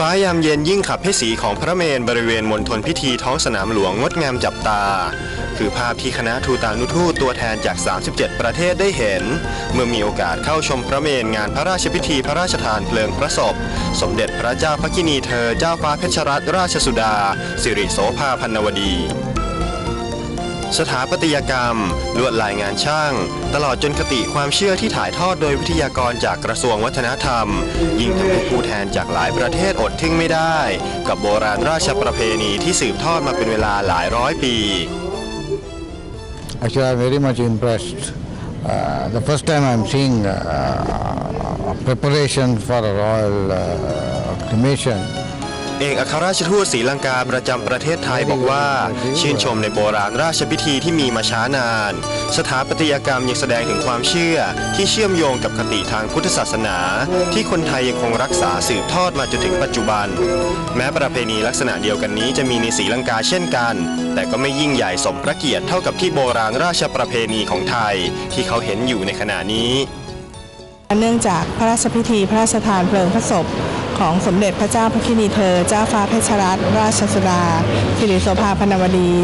ฟ้ายามเย็นยิ่งขับให้สีของพระเมรุบริเวณมณฑลพิธีท้องสนามหลวงงดงามจับตาคือภาพที่คณะทูตานุทูตตัวแทนจาก 37 ประเทศได้เห็นเมื่อมีโอกาสเข้าชมพระเมรุงานพระราชพิธีพระราชทานเพลิงพระศพสมเด็จพระเจ้าพระกินีเธอเจ้าฟ้าเพชรรัตนราชสุดาสิริโสภาพันวดีสถาปัตยกรรมลวดลายงานช่างตลอดจนคติความเชื่อที่ถ่ายทอดโดยวิทยากรจากกระทรวงวัฒนธรรมยิ่งทำให้ผู้แทนจากหลายประเทศอดทึ่งไม่ได้กับโบราณราชประเพณีที่สืบทอดมาเป็นเวลาหลายร้อยปี Actually, I'm very much impressed. The first time I'm seeing preparation for a royal cremation. เอกอัครราชทูตศรีลังกาประจำประเทศไทยบอกว่าชื่นชมในโบราณราชพิธีที่มีมาช้านานสถาปัตยกรรมยังแสดงถึงความเชื่อที่เชื่อมโยงกับคติทางพุทธศาสนาที่คนไทยยังคงรักษาสืบทอดมาจนถึงปัจจุบันแม้ประเพณีลักษณะเดียวกันนี้จะมีในศรีลังกาเช่นกันแต่ก็ไม่ยิ่งใหญ่สมพระเกียรติเท่ากับที่โบราณราชประเพณีของไทยที่เขาเห็นอยู่ในขณะนี้เนื่องจากพระราชพิธีพระราชทานเพลิงพระศพของสมเด็จพระเจ้าพระกินีเธอเจ้าฟ้าเพชรรัตนราชสุดาสิริโสภาพันวดี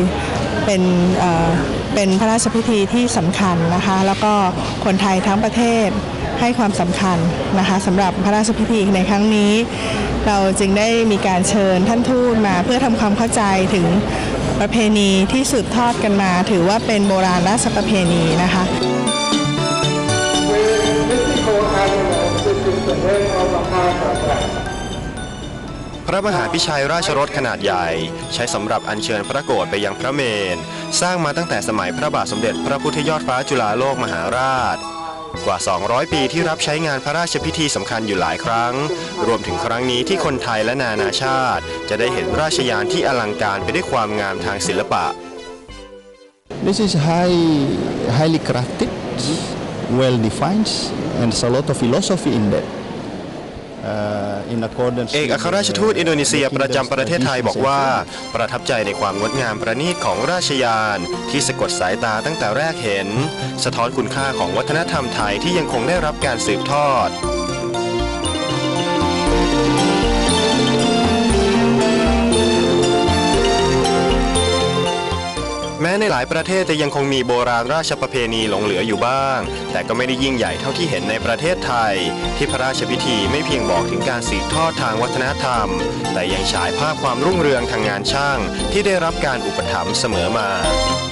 เป็นพระราชพิธีที่สำคัญนะคะแล้วก็คนไทยทั้งประเทศให้ความสำคัญนะคะสำหรับพระราชพิธีในครั้งนี้เราจึงได้มีการเชิญท่านทูตมาเพื่อทำความเข้าใจถึงประเพณีที่สืบทอดกันมาถือว่าเป็นโบราณราชประเพณีนะคะพระมหาพิชัยราชรถขนาดใหญ่ใช้สำหรับอัญเชิญพระโกฐไปยังพระเมรุสร้างมาตั้งแต่สมัยพระบาทสมเด็จพระพุทธยอดฟ้าจุฬาโลกมหาราชกว่า 200 ปีที่รับใช้งานพระราชพิธีสำคัญอยู่หลายครั้งรวมถึงครั้งนี้ที่คนไทยและนานาชาติจะได้เห็นราชยานที่อลังการไปด้วยความงามทางศิลปะ This is highly crafted, well defined, and there's a lot of philosophy in that. เอกอัครราชทูตอินโดนีเซียประจำประเทศไทยบอกว่าประทับใจในความงดงามประณีตของราชยานที่สะกดสายตาตั้งแต่แรกเห็นสะท้อนคุณค่าของวัฒนธรรมไทยที่ยังคงได้รับการสืบทอดแม้ในหลายประเทศจะยังคงมีโบราณราชประเพณีหลงเหลืออยู่บ้างแต่ก็ไม่ได้ยิ่งใหญ่เท่าที่เห็นในประเทศไทยที่พระราชพิธีไม่เพียงบอกถึงการสืบทอดทางวัฒนธรรมแต่ยังฉายภาพความรุ่งเรืองทางงานช่างที่ได้รับการอุปถัมภ์เสมอมา